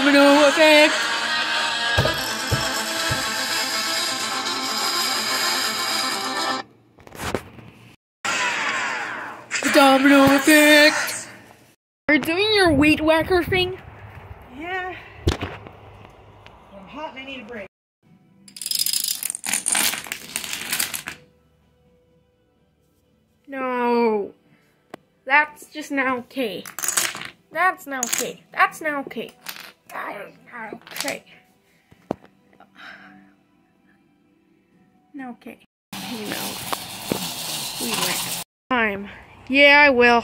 domino effect. The domino effect. Are you doing your weed whacker thing? Yeah. I'm hot and I need a break. No. That's just not okay. That's not okay. That's not okay. That's not okay. No, okay. You know. We went. Time. Yeah, I will.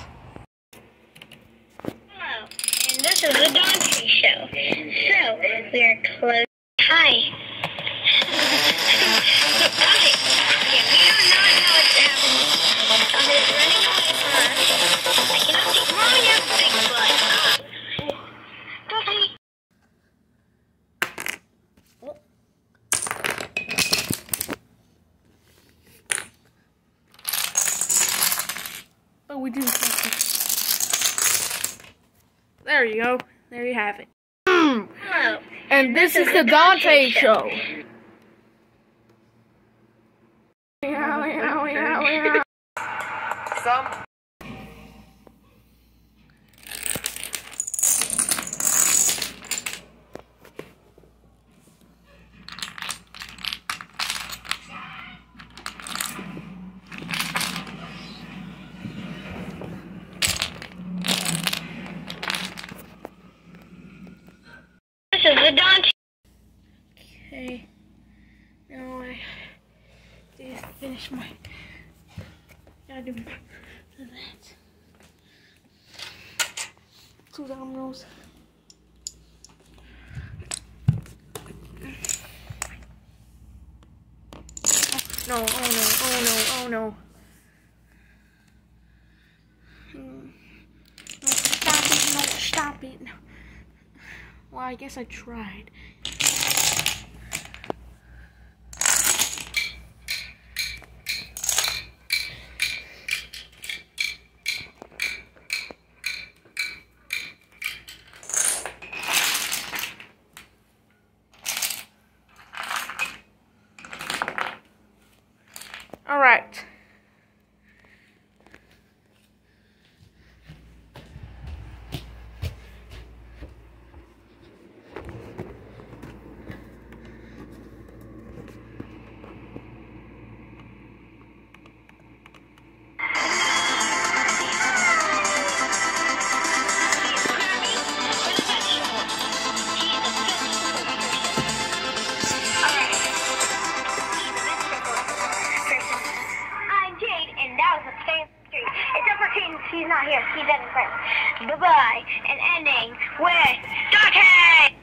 Hello, and this is the Dante Show. So, we are close. Hi. Dante, okay, we do not know what's happening. Dante is running away from us. I cannot see. Mommy has a big butt. Dante. But we didn't catch it. There you go. There you have it. Hello. And this is the Dante Show. Some. This is the Dante. Okay. Now I just finish my. Gotta do that. 2 dominoes. No, oh no, oh no, oh no. No, stop it, no, stop it. Well, I guess I tried. All right. He's not here. He's at his friend. Bye-bye. And ending with Dante!